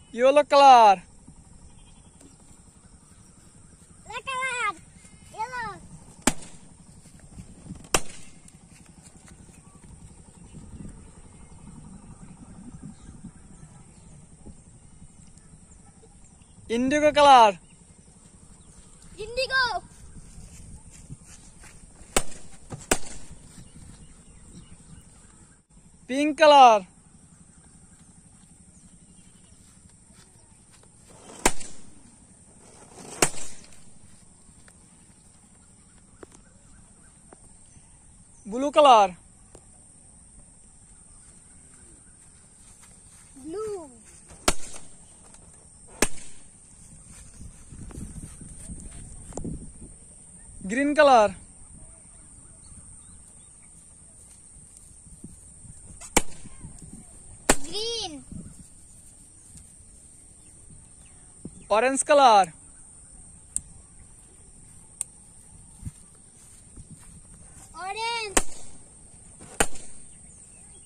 Yellow color. Red color. Yellow. Indigo color. Indigo. Pink color. Blue color. Blue. Green color. Green. Orange color. Orange.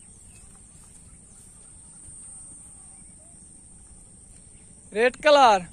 Red color.